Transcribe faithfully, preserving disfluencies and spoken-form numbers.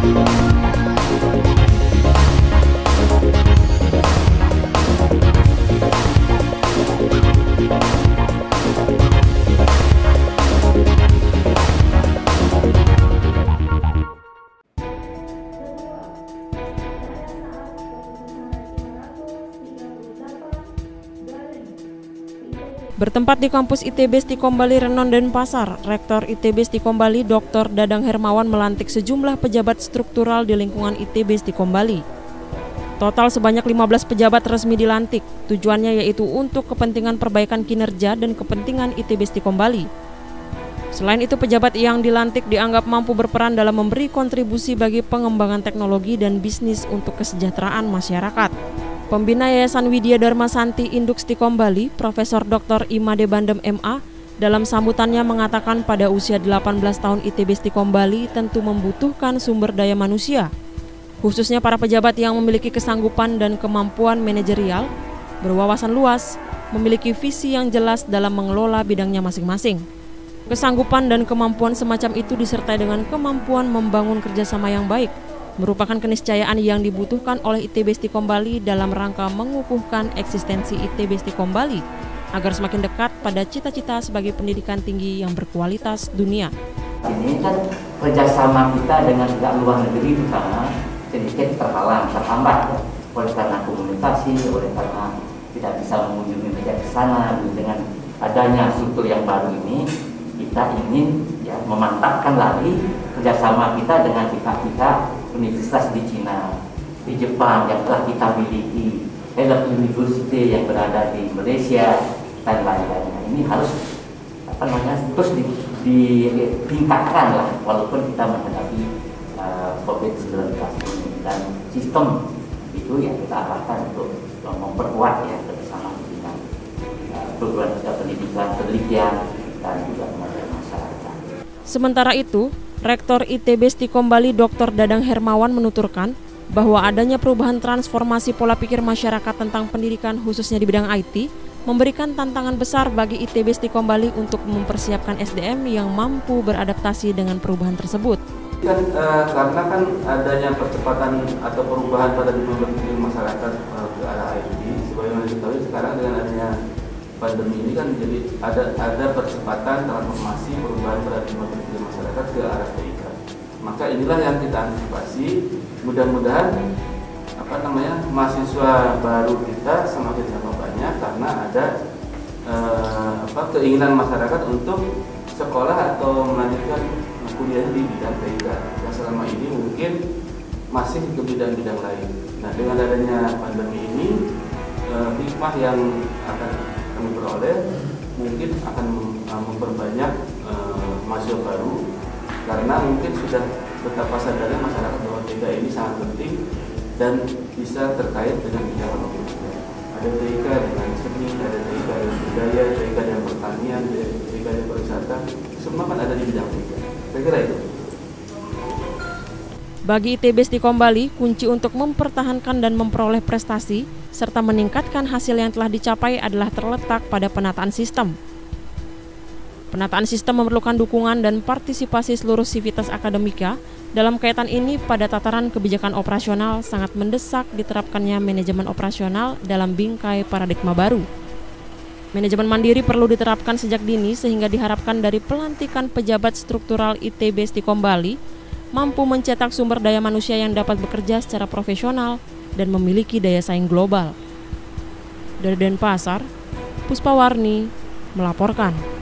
Bertempat di kampus I T B Stikom Bali Renon Denpasar, Rektor I T B Stikom Bali Doktor Dadang Hermawan melantik sejumlah pejabat struktural di lingkungan I T B Stikom Bali. Total sebanyak lima belas pejabat resmi dilantik, tujuannya yaitu untuk kepentingan perbaikan kinerja dan kepentingan I T B Stikom Bali. Selain itu, pejabat yang dilantik dianggap mampu berperan dalam memberi kontribusi bagi pengembangan teknologi dan bisnis untuk kesejahteraan masyarakat. Pembina Yayasan Widya Dharma Santi Induk Stikom Bali, Profesor Doktor Imade Bandem M A, dalam sambutannya mengatakan pada usia delapan belas tahun I T B Stikom Bali tentu membutuhkan sumber daya manusia, khususnya para pejabat yang memiliki kesanggupan dan kemampuan manajerial, berwawasan luas, memiliki visi yang jelas dalam mengelola bidangnya masing-masing. Kesanggupan dan kemampuan semacam itu disertai dengan kemampuan membangun kerjasama yang baik, merupakan keniscayaan yang dibutuhkan oleh I T B Stikom Bali dalam rangka mengukuhkan eksistensi I T B Stikom Bali agar semakin dekat pada cita-cita sebagai pendidikan tinggi yang berkualitas dunia. Ini kan kerjasama kita dengan pihak luar negeri terutama sedikit terhalang, terhambat oleh karena komunikasi, oleh karena tidak bisa mengunjungi mereka ke sana. Dengan adanya struktur yang baru ini, kita ingin ya memantapkan lagi kerjasama kita dengan pihak-pihak universitas di Cina, di Jepang yang telah kita miliki, Elok University yang berada di Malaysia dan lain-lainnya. Ini harus apa namanya terus ditingkatkan lah, walaupun kita menghadapi uh, COVID sembilan belas ini, dan sistem itu yang kita arahkan untuk memperkuat ya kerjasama dengan uh, program pendidikan, penelitian dan juga kemudian masyarakat. Sementara itu, Rektor I T B Stikom Bali Doktor Dadang Hermawan menuturkan bahwa adanya perubahan transformasi pola pikir masyarakat tentang pendidikan khususnya di bidang I T memberikan tantangan besar bagi I T B Stikom Bali untuk mempersiapkan S D M yang mampu beradaptasi dengan perubahan tersebut. Kan, uh, karena kan adanya percepatan atau perubahan pada pola pikir masyarakat uh, ke arah I T, sebagaimana diketahui sekarang dengan adanya pandemi ini kan jadi ada ada percepatan transformasi perubahan pada pola pikir masyarakat ke arah T I K. Maka inilah yang kita antisipasi. Mudah-mudahan apa namanya mahasiswa baru kita semakin tambah banyak karena ada eh, apa keinginan masyarakat untuk sekolah atau melanjutkan kuliah di bidang T I K. Yang selama ini mungkin masih ke bidang-bidang lain. Nah, dengan adanya pandemi ini eh, hikmah yang akan kami peroleh mungkin akan memperbanyak uh, mahasiswa baru, karena mungkin sudah betapa sadarnya masyarakat bahwa T I K ini sangat penting dan bisa terkait dengan bidang apapun. Ada T I K dengan seni, ada T I K dengan budaya, T I K dengan pertanian, T I K dengan pariwisata, semua kan ada di bidang T I K. Saya kira itu. Bagi I T B Stikom Bali, kunci untuk mempertahankan dan memperoleh prestasi serta meningkatkan hasil yang telah dicapai adalah terletak pada penataan sistem. Penataan sistem memerlukan dukungan dan partisipasi seluruh sivitas akademika. Dalam kaitan ini, pada tataran kebijakan operasional sangat mendesak diterapkannya manajemen operasional dalam bingkai paradigma baru. Manajemen mandiri perlu diterapkan sejak dini sehingga diharapkan dari pelantikan pejabat struktural I T B Stikom Bali mampu mencetak sumber daya manusia yang dapat bekerja secara profesional dan memiliki daya saing global. Dari Denpasar, Puspawarni melaporkan.